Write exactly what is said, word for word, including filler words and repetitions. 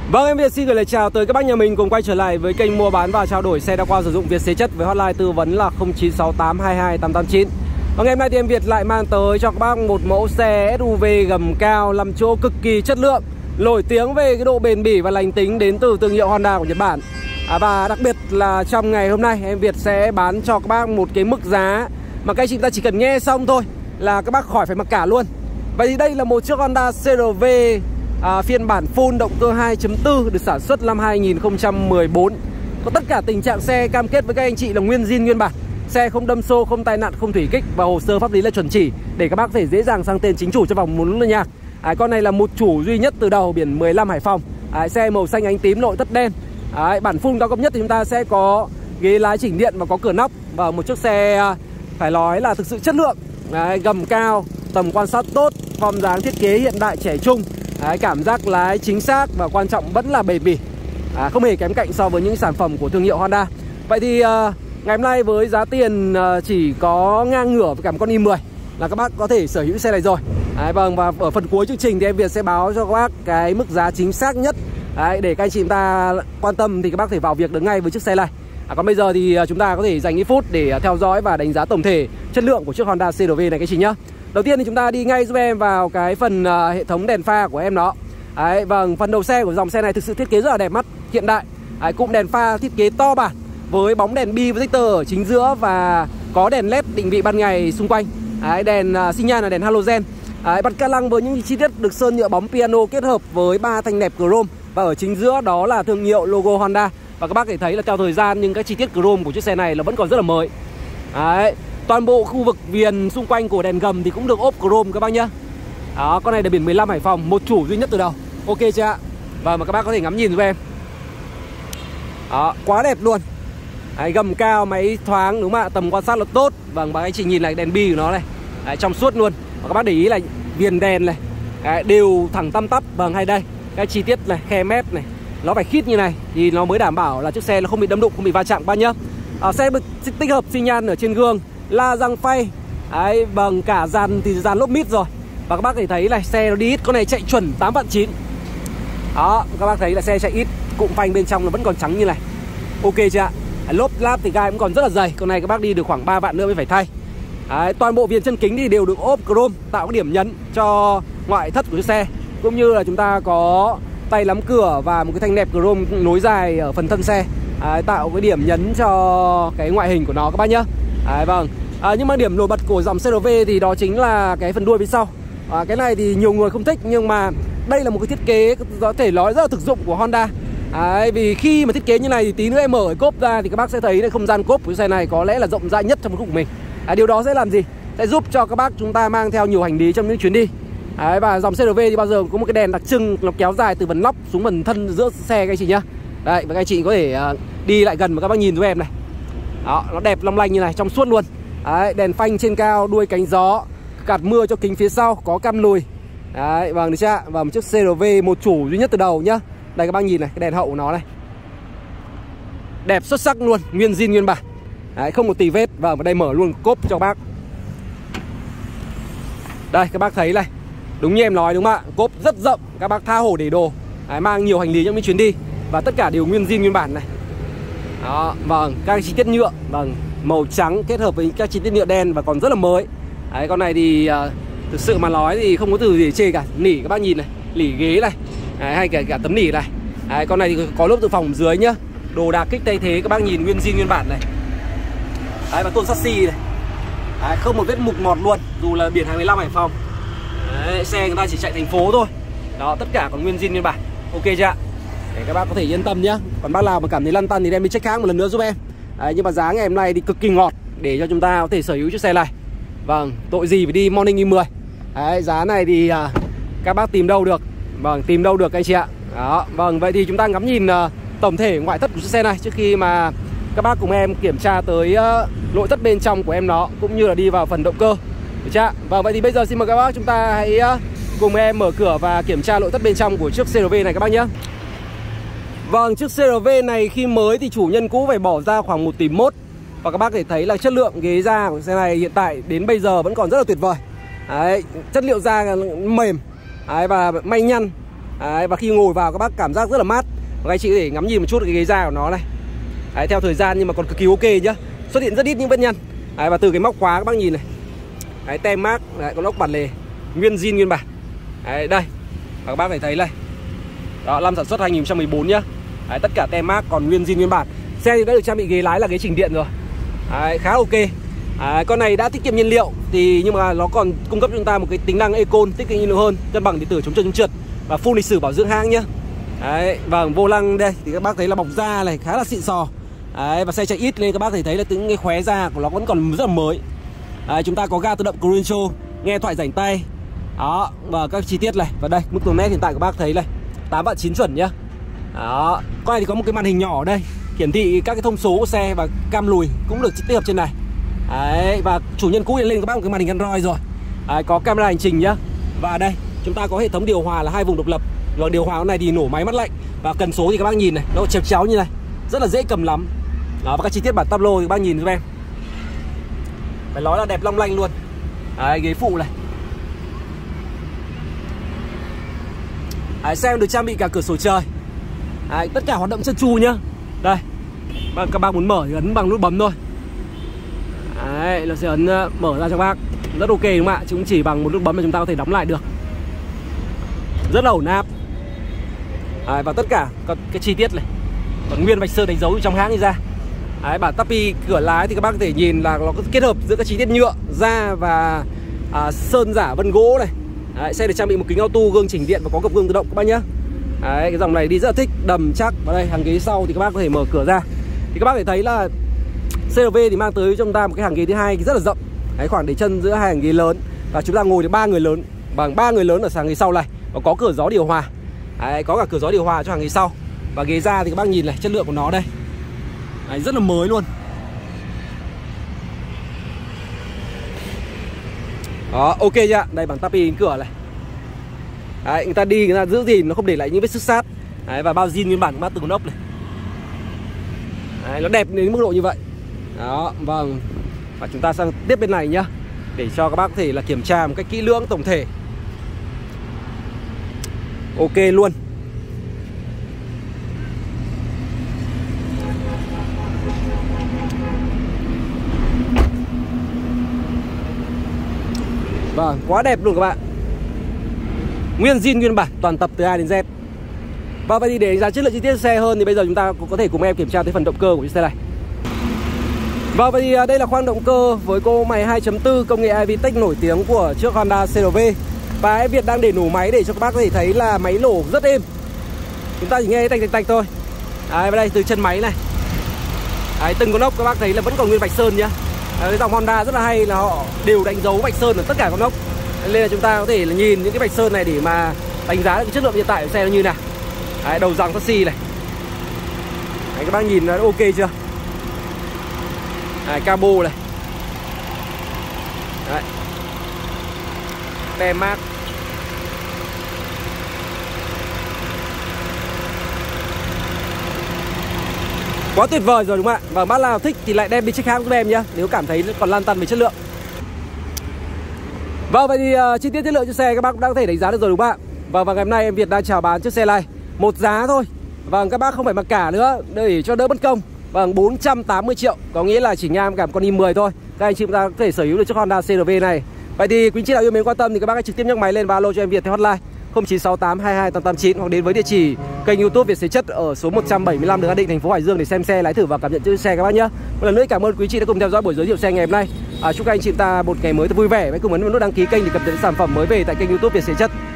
Vâng, em Việt xin gửi lời chào tới các bác nhà mình cùng quay trở lại với kênh mua bán và trao đổi xe đa qua sử dụng Việt Xế Chất với hotline tư vấn là không chín sáu tám hai hai tám tám chín. Và ngày hôm nay thì em Việt lại mang tới cho các bác một mẫu xe ét u vê gầm cao năm chỗ cực kỳ chất lượng, nổi tiếng về cái độ bền bỉ và lành tính đến từ thương hiệu Honda của Nhật Bản. À, và đặc biệt là trong ngày hôm nay em Việt sẽ bán cho các bác một cái mức giá mà các anh chị ta chỉ cần nghe xong thôi là các bác khỏi phải mặc cả luôn. Vậy thì đây là một chiếc Honda xê rờ vê à, phiên bản full động cơ hai chấm bốn được sản xuất năm hai nghìn không trăm mười bốn. Có tất cả tình trạng xe cam kết với các anh chị là nguyên zin nguyên bản. Xe không đâm xô, không tai nạn, không thủy kích và hồ sơ pháp lý là chuẩn chỉ để các bác có thể dễ dàng sang tên chính chủ cho vòng muốn luôn nha. À, con này là một chủ duy nhất từ đầu, biển mười lăm Hải Phòng. À, xe màu xanh ánh tím, nội thất đen. À, bản full cao cấp nhất thì chúng ta sẽ có ghế lái chỉnh điện và có cửa nóc. Và một chiếc xe phải nói là thực sự chất lượng. Đấy, gầm cao, tầm quan sát tốt, form dáng thiết kế hiện đại trẻ trung. Đấy, cảm giác lái chính xác và quan trọng vẫn là bền bỉ. À, không hề kém cạnh so với những sản phẩm của thương hiệu Honda. Vậy thì uh, ngày hôm nay với giá tiền uh, chỉ có ngang ngửa với cả một con i mười là các bác có thể sở hữu xe này rồi. Đấy, vâng, và ở phần cuối chương trình thì em Việt sẽ báo cho các bác cái mức giá chính xác nhất. Đấy, để các anh chị chúng ta quan tâm thì các bác có thể vào việc được ngay với chiếc xe này. À, còn bây giờ thì chúng ta có thể dành ít phút để theo dõi và đánh giá tổng thể chất lượng của chiếc Honda xê rờ vê này các chị nhá. Đầu tiên thì chúng ta đi ngay giúp em vào cái phần uh, hệ thống đèn pha của em nó. Đấy, vâng, phần đầu xe của dòng xe này thực sự thiết kế rất là đẹp mắt, hiện đại. Đấy, cụm đèn pha thiết kế to bản với bóng đèn bi projector ở chính giữa và có đèn led định vị ban ngày xung quanh. Đấy, đèn uh, xi nhan là đèn halogen. Đấy, bật ca lăng với những chi tiết được sơn nhựa bóng piano kết hợp với ba thanh nẹp chrome và ở chính giữa đó là thương hiệu logo Honda. Và các bác có thể thấy là theo thời gian nhưng các chi tiết chrome của chiếc xe này là vẫn còn rất là mới. Đấy, toàn bộ khu vực viền xung quanh của đèn gầm thì cũng được ốp chrome các bác nhá. Đó, con này là biển mười lăm Hải Phòng, một chủ duy nhất từ đầu. Ok chưa ạ? Và mà các bác có thể ngắm nhìn giúp em. Đó, quá đẹp luôn. Đấy, gầm cao, máy thoáng đúng không ạ? Tầm quan sát là tốt. Vâng, và anh chị nhìn lại đèn bi của nó này. Đấy, trong suốt luôn. Và các bác để ý là viền đèn này. Đấy, đều thẳng tăm tắp. Vâng, hay đây. Cái chi tiết này, khe mép này, nó phải khít như này thì nó mới đảm bảo là chiếc xe nó không bị đâm đụng, không bị va chạm bác nhá. À, xe được tích hợp xi nhan ở trên gương, la răng phay. Đấy, vâng, cả dàn thì dàn lốp mít rồi. Và các bác có thể thấy là xe nó đi ít, con này chạy chuẩn tám vạn chín. Đó, các bác thấy là xe chạy ít, cụm phanh bên trong nó vẫn còn trắng như này. Ok chưa ạ? À, lốp láp thì gai cũng còn rất là dày. Con này các bác đi được khoảng ba vạn nữa mới phải thay. Đấy, toàn bộ viền chân kính thì đều được ốp chrome tạo cái điểm nhấn cho ngoại thất của chiếc xe. Cũng như là chúng ta có tay nắm cửa và một cái thanh nẹp chrome nối dài ở phần thân xe. Đấy, tạo cái điểm nhấn cho cái ngoại hình của nó các bác nhá. Đấy, vâng. À, nhưng mà điểm nổi bật của dòng xê rờ vê thì đó chính là cái phần đuôi phía sau. À, cái này thì nhiều người không thích nhưng mà đây là một cái thiết kế có thể nói rất là thực dụng của Honda. Đấy, vì khi mà thiết kế như này thì tí nữa em mở cái cốp ra thì các bác sẽ thấy cái không gian cốp của xe này có lẽ là rộng rãi nhất trong phân khúc của mình. À, điều đó sẽ làm gì? Sẽ giúp cho các bác chúng ta mang theo nhiều hành lý trong những chuyến đi. Đấy, và dòng xê rờ vê thì bao giờ có một cái đèn đặc trưng nó kéo dài từ phần nóc xuống phần thân giữa xe các anh chị nhá. Đấy, và các anh chị có thể uh, đi lại gần và các bác nhìn giúp em này. Đó, nó đẹp long lanh như này, trong suốt luôn. Đấy, đèn phanh trên cao, đuôi cánh gió, gạt mưa cho kính phía sau, có cam lùi. Đấy, vâng, được chưa? Và một chiếc xê rờ vê một chủ duy nhất từ đầu nhá. Đây các bác nhìn này, cái đèn hậu của nó này. Đẹp xuất sắc luôn, nguyên zin nguyên bản. Đấy, không một tì vết. Và ở đây mở luôn cốp cho các bác. Đây, các bác thấy này. Đúng như em nói đúng không ạ? Cốp rất rộng, các bác tha hồ để đồ. Đấy, mang nhiều hành lý trong những chuyến đi. Và tất cả đều nguyên zin nguyên bản này. Đó, vâng, các chi tiết nhựa, vâng, màu trắng kết hợp với các chi tiết nhựa đen và còn rất là mới. Đấy, con này thì uh, thực sự mà nói thì không có từ gì để chê cả. Nỉ các bác nhìn này, nỉ ghế này. Đấy, hay cả, cả tấm nỉ này. Đấy, con này thì có lốp dự phòng dưới nhá. Đồ đạc kích thay thế các bác nhìn nguyên zin nguyên bản này. Đấy, và tôn chassis này. Đấy, không một vết mục mọt luôn, dù là biển hai mươi lăm Hải Phòng. Đấy, xe người ta chỉ chạy thành phố thôi. Đó, tất cả còn nguyên zin nguyên bản. Ok chưa ạ? Để các bác có thể yên tâm nhá. Còn bác nào mà cảm thấy lăn tăn thì đem đi check hãng một lần nữa giúp em. Đấy, nhưng mà giá ngày hôm nay thì cực kỳ ngọt để cho chúng ta có thể sở hữu chiếc xe này. Vâng, tội gì phải đi Morning i mười. Đấy, giá này thì à, các bác tìm đâu được. Vâng, tìm đâu được anh chị ạ. Đó, vâng, vậy thì chúng ta ngắm nhìn uh, tổng thể ngoại thất của chiếc xe này trước khi mà các bác cùng em kiểm tra tới uh, nội thất bên trong của em nó, cũng như là đi vào phần động cơ. Được chưa? Vâng, vậy thì bây giờ xin mời các bác chúng ta hãy uh, cùng em mở cửa và kiểm tra nội thất bên trong của chiếc xê rờ vê này các bác nhé. Vâng, chiếc xê rờ vê này khi mới thì chủ nhân cũ phải bỏ ra khoảng một tỷ mốt. Và các bác có thể thấy là chất lượng ghế da của xe này hiện tại đến bây giờ vẫn còn rất là tuyệt vời. Đấy, chất liệu da mềm. Đấy, và may nhăn Đấy, và khi ngồi vào các bác cảm giác rất là mát. Và anh chị có thể ngắm nhìn một chút cái ghế da của nó này. Đấy, theo thời gian nhưng mà còn cực kỳ ok nhá. Xuất hiện rất ít những vết nhăn. Đấy, và từ cái móc khóa các bác nhìn này. Đấy, tem mác, đấy, con ốc bản lề nguyên zin nguyên bản. Đấy, đây. Và các bác có thể thấy đây. Đó, năm sản xuất hai nghìn không trăm mười bốn nhá. Đấy, tất cả tem mác còn nguyên zin nguyên bản. Xe thì đã được trang bị ghế lái là ghế chỉnh điện rồi. Đấy, khá ok. Đấy, con này đã tiết kiệm nhiên liệu thì nhưng mà nó còn cung cấp cho chúng ta một cái tính năng Econ, tiết kiệm nhiên liệu hơn, cân bằng điện tử, chống trơn chống trượt và full lịch sử bảo dưỡng hãng nhá. Đấy, và vô lăng đây thì các bác thấy là bọc da này khá là xịn sò. Đấy, và xe chạy ít nên các bác có thể thấy là những cái khóe da của nó vẫn còn rất là mới. Đấy, chúng ta có ga tự động cruise control, nghe thoại rảnh tay. Đó, và các chi tiết này. Và đây, mức km hiện tại các bác thấy này, tám vạn chín chuẩn nhá. Đó, con này thì có một cái màn hình nhỏ ở đây, hiển thị các cái thông số của xe và cam lùi cũng được tích hợp trên này. Đấy, và chủ nhân cũ hiện lên các bác một cái màn hình Android rồi. Đấy, có camera hành trình nhá. Và đây, chúng ta có hệ thống điều hòa là hai vùng độc lập. Và điều hòa này thì nổ máy mát lạnh. Và cần số thì các bác nhìn này, nó chèo chéo như này, rất là dễ cầm lắm. Đó, và các chi tiết bản tablo thì các bác nhìn giúp em, phải nói là đẹp long lanh luôn. Đấy, ghế phụ này. Đấy, xe được trang bị cả cửa sổ trời. Đấy, tất cả hoạt động trơn tru nhá. Đây, và các bác muốn mở thì ấn bằng nút bấm thôi. Đấy, nó sẽ ấn mở ra cho các bác. Rất ok đúng không ạ? Chứ cũng chỉ bằng một nút bấm mà chúng ta có thể đóng lại được. Rất là ổn áp. Đấy, và tất cả các cái chi tiết này còn nguyên vạch sơn đánh dấu trong hãng đi ra. Đấy, bản tapi cửa lái thì các bác có thể nhìn là nó có kết hợp giữa các chi tiết nhựa, da và à, sơn giả vân gỗ này. Đấy, xe được trang bị một kính auto, gương chỉnh điện và có gập gương tự động các bác nhá. Đấy, cái dòng này đi rất là thích, đầm chắc. Và đây, hàng ghế sau thì các bác có thể mở cửa ra. Thì các bác có thể thấy là xê rờ vê thì mang tới cho chúng ta một cái hàng ghế thứ hai rất là rộng. Đấy, khoảng để chân giữa hai hàng ghế lớn và chúng ta ngồi được ba người lớn, bằng ba người lớn ở hàng ghế sau này. Và có cửa gió điều hòa. Đấy, có cả cửa gió điều hòa cho hàng ghế sau. Và ghế da thì các bác nhìn này, chất lượng của nó đây. Đấy, rất là mới luôn. Đó, ok chưa? Đây, bằng tapi cửa này. Đấy, người ta đi, người ta giữ gìn nó không để lại những vết xước sát. Đấy, và bao zin nguyên bản của bác từ con ốc này. Đấy, nó đẹp đến mức độ như vậy. Đó, vâng. Và chúng ta sang tiếp bên này nhá, để cho các bác có thể là kiểm tra một cách kỹ lưỡng tổng thể. Ok luôn. Vâng, quá đẹp luôn các bạn. Nguyên zin nguyên bản, toàn tập từ A đến Z. Và vậy thì để đánh giá chất lượng chi tiết xe hơn thì bây giờ chúng ta cũng có thể cùng em kiểm tra tới phần động cơ của chiếc xe này. Và vậy thì đây là khoang động cơ với cỗ máy hai chấm bốn công nghệ i vê Tech nổi tiếng của chiếc Honda xê rờ vê. Và em Việt đang để nổ máy để cho các bác có thể thấy là máy nổ rất êm. Chúng ta chỉ nghe tạch tạch tạch thôi. Đấy, và đây từ chân máy này. Đấy, từng con ốc các bác thấy là vẫn còn nguyên vạch sơn nhá. Đấy, cái dòng Honda rất là hay là họ đều đánh dấu vạch sơn ở tất cả con ốc. Nên là chúng ta có thể là nhìn những cái vạch sơn này để mà đánh giá được cái chất lượng hiện tại của xe nó như nào. Đấy, đầu dòng taxi này. Đấy, các bác nhìn nó ok chưa? Đấy, cabo này. Đấy. Tem mác. Quá tuyệt vời rồi đúng không ạ? Và bác nào thích thì lại đem đi check khác giúp em nhé, nếu cảm thấy còn lăn tăn về chất lượng. Vâng, vậy thì uh, chi tiết chất lượng chiếc xe các bác cũng đã có thể đánh giá được rồi đúng không ạ? Và vào ngày hôm nay em Việt đang chào bán chiếc xe này một giá thôi. Vâng, các bác không phải mặc cả nữa để cho đỡ bất công. Vâng, bốn trăm tám mươi triệu, có nghĩa là chỉ ngang cả con i mười thôi. Các anh chị chúng ta có thể sở hữu được chiếc Honda xê rờ vê này. Vậy thì quý anh chị nào yêu mến quan tâm thì các bác hãy trực tiếp nhấc máy lên và alo cho em Việt theo hotline không chín sáu tám hai hai tám tám chín hoặc đến với địa chỉ kênh YouTube Việt Xế Chất ở số một trăm bảy mươi lăm đường An Định, thành phố Hải Dương để xem xe, lái thử và cảm nhận chiếc xe các bác nhé. Một lần nữa cảm ơn quý chị đã cùng theo dõi buổi giới thiệu xe ngày hôm nay. À, chúc các anh chị ta một ngày mới thật vui vẻ. Hãy cùng ấn vào nút đăng ký kênh để cập nhật sản phẩm mới về tại kênh YouTube Việt Xế Chất.